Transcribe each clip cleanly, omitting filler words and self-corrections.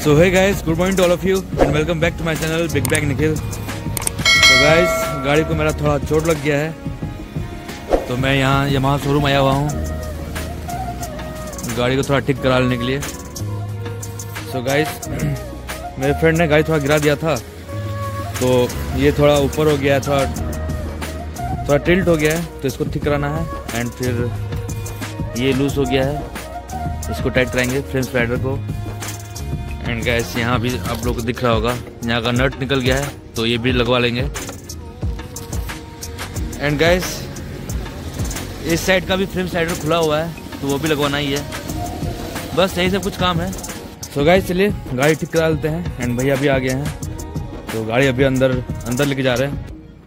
So hey guys, good morning to all of you and welcome back to my channel big bag Nikhil. तो guys, गाड़ी को मेरा थोड़ा चोट लग गया है, तो मैं यहाँ यामाहा शोरूम आया हुआ हूँ गाड़ी को थोड़ा ठीक करा लेने के लिए। सो गाइस, मेरे फ्रेंड ने गाड़ी थोड़ा गिरा दिया था, तो ये थोड़ा ऊपर हो गया है, थोड़ा टिल्ट हो गया है, तो इसको ठीक कराना है। एंड फिर ये लूज हो गया है, इसको टाइट कराएंगे फ्रेम स्लाइडर को। एंड गैस, यहाँ भी आप लोग को दिख रहा होगा, यहाँ का नट निकल गया है, तो ये भी लगवा लेंगे। एंड गैस, इस साइड का भी फ्रेम स्लाइडर खुला हुआ है, तो वो भी लगवाना ही है। बस यही सब कुछ काम है। सो गैस, चलिए गाड़ी ठीक करा लेते हैं। एंड भैया भी आ गए हैं, तो गाड़ी अभी अंदर लेके जा रहे हैं।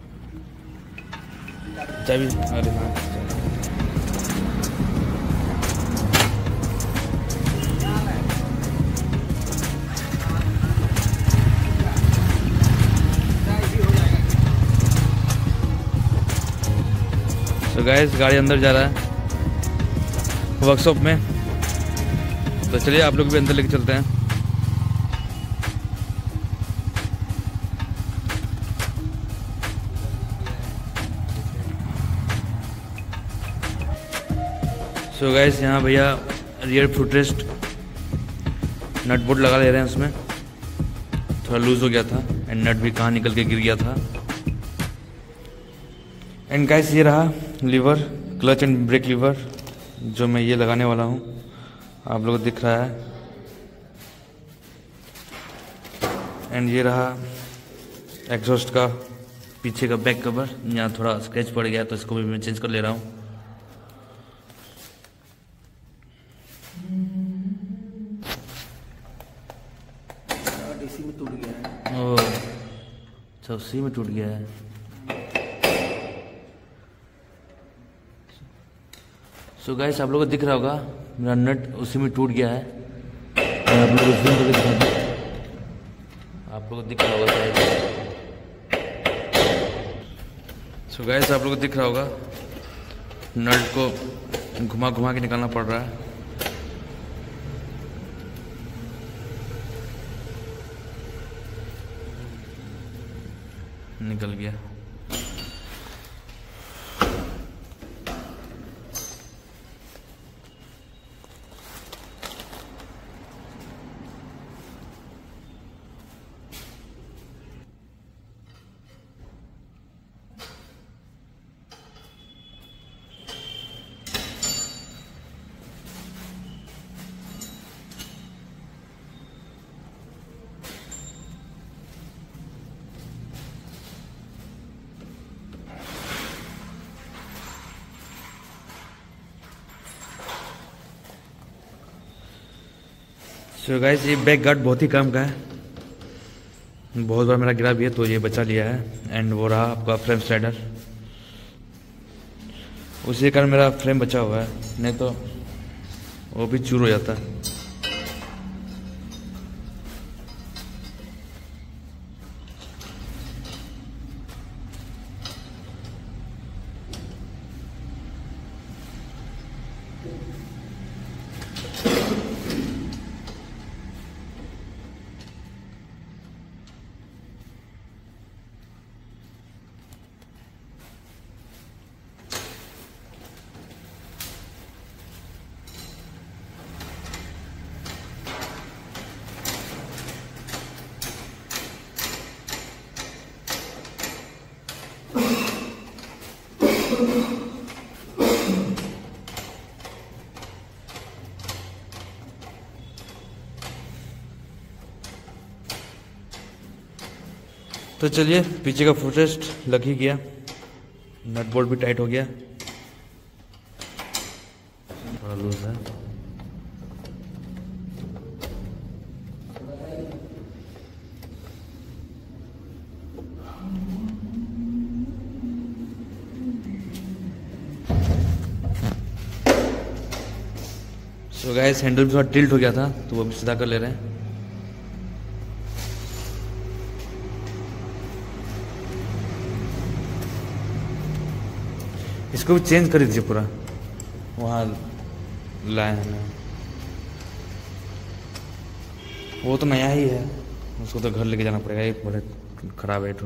चाबी, अरे हाँ। तो गाइस, गाड़ी अंदर जा रहा है वर्कशॉप में, तो चलिए आप लोग भी अंदर लेके चलते हैं। सो गाइस, यहाँ भैया रियर फुटरेस्ट नट बोल्ट लगा ले रहे हैं, उसमें थोड़ा लूज हो गया था एंड नट भी कहाँ निकल के गिर गया था। एंड गाइस, ये रहा lever, clutch and brake lever, जो मैं ये लगाने वाला हूँ, आप लोगों को दिख रहा है। एंड ये रहा एग्जॉस्ट का पीछे का बैक कवर, यहाँ थोड़ा स्क्रैच पड़ गया, तो इसको भी मैं चेंज कर ले रहा हूँ। डीसी में टूट गया है। ओह, अच्छा, उसी में टूट गया है। सो गाइस, आप लोगों को दिख रहा होगा मेरा नट उसी में टूट गया है। मैं आप लोगों को जूम करके दिखा दूँ, आप लोगों को दिख रहा होगा शायद। सो गाइस, आप लोगों को दिख रहा होगा नट को घुमा घुमा के निकालना पड़ रहा है। निकल गया। सो गाइस, ये बैक गार्ड बहुत ही काम का है, बहुत बार मेरा गिरा भी है, तो ये बचा लिया है। एंड वो रहा आपका फ्रेम स्लाइडर, उसी कारण मेरा फ्रेम बचा हुआ है, नहीं तो वो भी चूर हो जाता है। तो चलिए, पीछे का फुटरेस्ट लग ही गया, नट बोल्ट भी टाइट हो गया, थोड़ा लूज है। सो गाइस, हैंडल भी थोड़ा टिल्ट हो गया था, तो वो भी सीधा कर ले रहे हैं। इसको भी चेंज कर दीजिए पूरा, वहाँ लाए हैं। वो तो नया ही है, उसको तो घर लेके जाना पड़ेगा, ये बड़े खराब है तो।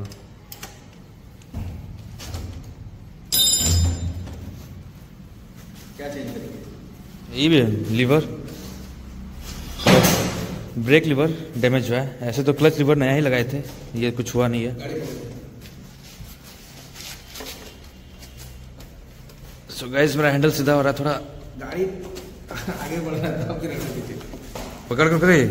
क्या चेंज करेंगे? ये भी लीवर, ब्रेक लीवर डैमेज हुआ है। ऐसे तो क्लच लीवर नया ही लगाए थे, ये कुछ हुआ नहीं है। सो गाइस मेरा हैंडल सीधा हो रहा है, थोड़ा गाड़ी आगे बढ़ रहा है, फिर पकड़ कर करे।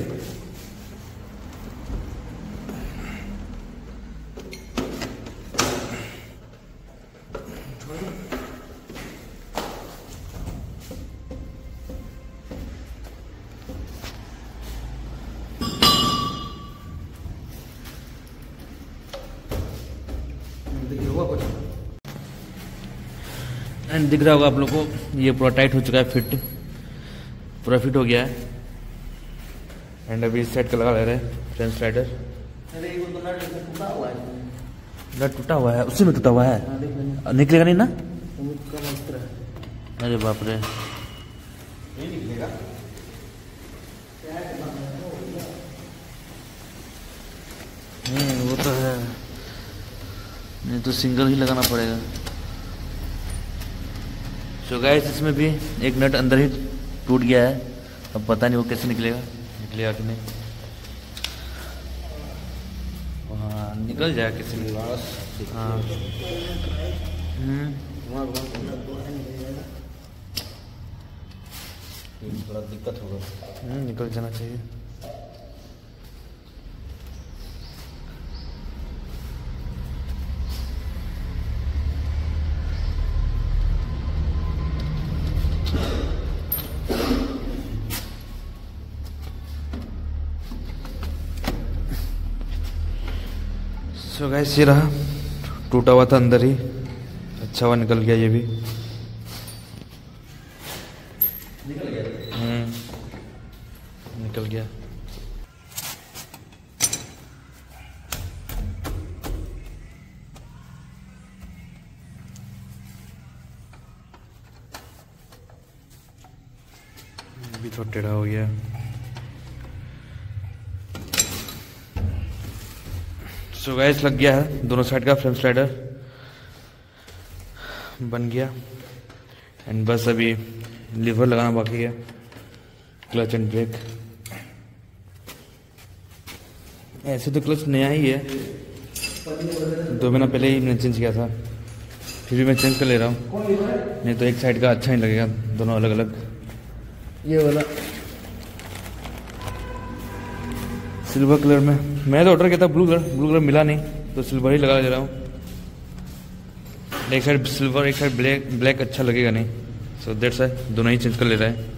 एंड दिख रहा होगा आप लोग को, ये पूरा टाइट हो चुका है, फिट पूरा फिट हो गया है। एंड अभी सेट का लगा ले रहे हैं फ्रेंच स्लाइडर। अरे वो तो नट टूटा हुआ है, नट टूटा हुआ है, उसी में टूटा हुआ है, निकलेगा नहीं ना? अरे बाप रे, नहीं निकलेगा। वो तो है, नहीं तो सिंगल ही लगाना पड़ेगा। सो गाइस इसमें भी एक नट अंदर ही टूट गया है, अब पता नहीं वो कैसे निकलेगा कि नहीं। हाँ निकल जाएगा किसी भी। हाँ थोड़ा दिक्कत होगा, निकल जाना चाहिए। सो गाइस ये रहा, टूटा हुआ था अंदर ही, अच्छा हुआ निकल गया ये भी। निकल गया। निकल गया। भी थोड़ा टेढ़ा हो गया। सो गाइस लग गया है, दोनों साइड का फ्रेम स्लाइडर बन गया। एंड बस अभी लीवर लगाना बाकी है, क्लच एंड ब्रेक। ऐसे तो क्लच नया ही है, 2 महीना पहले ही मैंने चेंज किया था, फिर भी मैं चेंज कर ले रहा हूँ, नहीं तो एक साइड का अच्छा ही लगेगा, दोनों अलग अलग। ये वाला सिल्वर कलर में, मैं तो ऑर्डर किया था ब्लू कलर मिला नहीं, तो सिल्वर ही लगा ले रहा हूँ। एक साइड सिल्वर एक साइड ब्लैक अच्छा लगेगा नहीं, सो दैट्स व्हाई दोनों ही चेंज कर ले रहा है।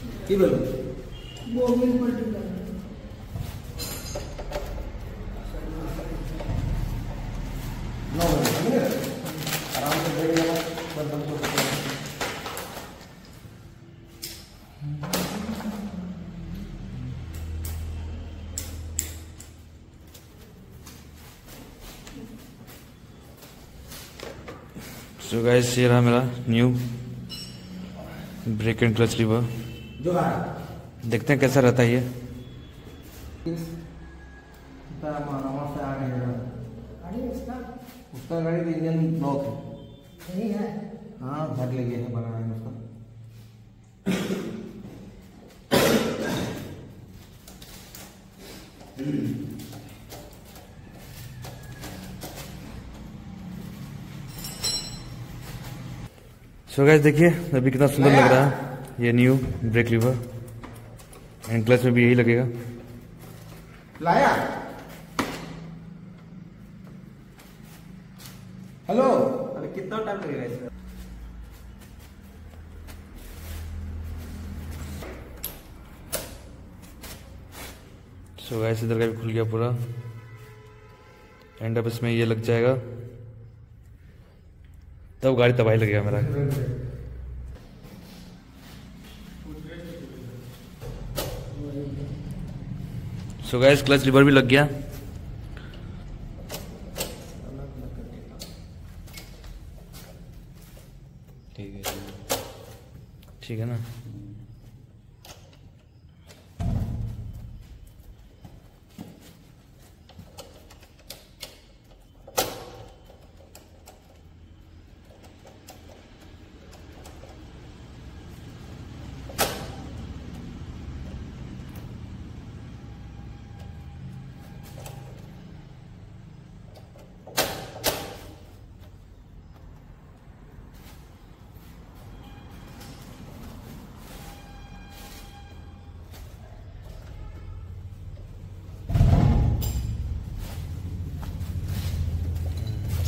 सो गाइस ये रहा मेरा new brake and clutch lever, देखते हैं कैसा रहता है ये। उसका गाड़ी का इंजन ब्लॉक है, हाँ घर ले गए हैं, बनाया है उसका। सो गाइस देखिए अभी कितना सुंदर लग रहा है ये new brake lever, and clutch में भी यही लगेगा। लाया हेलो, अरे कितना टाइम लगेगा इसमें? सो गाइस इधर का भी खुल गया पूरा, एंड अब इसमें ये लग जाएगा, तब गाड़ी तबाही लगेगा मेरा। सो गाइस क्लच लीवर भी लग गया, ठीक है ना।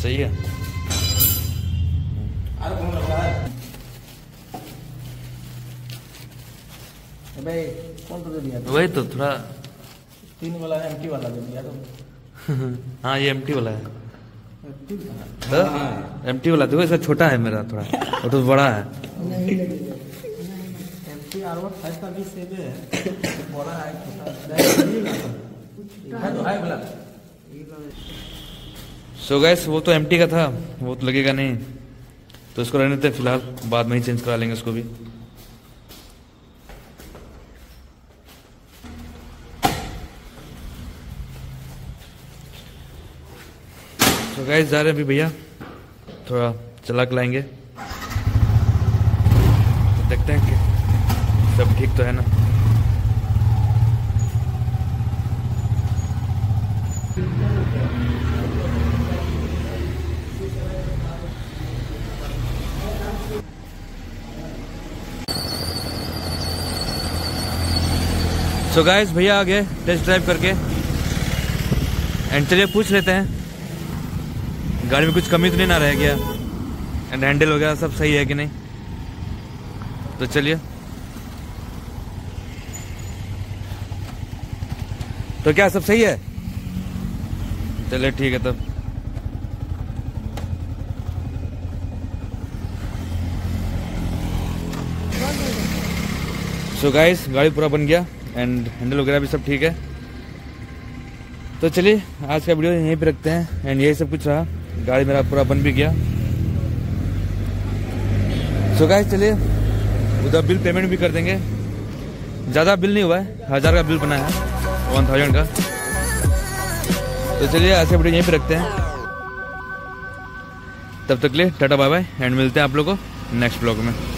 सही है। अरे कौन लग रहा है भाई? कौन तो दे दिया? वही तो थोड़ा 3 वाला एम्प्टी वाला दे दिया तो। हाँ ये एम्प्टी वाला है। तो एम्प्टी वाला देखो, इसका छोटा है मेरा थोड़ा, वो तो बड़ा है। एम्प्टी R1 5 का भी सेम है, बड़ा है छोटा है तो है वाला। सो गाइस वो तो एम्प्टी का था, वो तो लगेगा नहीं, तो इसको रहने देते फिलहाल, बाद में ही चेंज करा लेंगे उसको भी। तो गाइस जा रहे हैं अभी भैया, थोड़ा चला के लाएंगे, तो देखते हैं कि सब ठीक तो है ना। सो गाइस भैया आ गए टेस्ट ड्राइव करके, एंड चलिए पूछ लेते हैं गाड़ी में कुछ कमी तो नहीं ना रह गया, एंड हैंडल वगैरह सब सही है कि नहीं। तो चलिए, तो क्या सब सही है? चलिए ठीक है तब। सो गाइस गाड़ी पूरा बन गया, एंड हैंडल वगैरह भी सब ठीक है। तो चलिए आज का वीडियो यहीं पे रखते हैं, एंड यही सब कुछ रहा, गाड़ी मेरा पूरा बन भी गया। सो गाइस चलिए उधर बिल पेमेंट भी कर देंगे, ज़्यादा बिल नहीं हुआ है, 1000 का बिल बना है, 1000 का। तो चलिए आज का वीडियो यहीं पे रखते हैं, तब तक के लिए टाटा बाय बाय, एंड मिलते हैं आप लोगों को नेक्स्ट ब्लॉग में।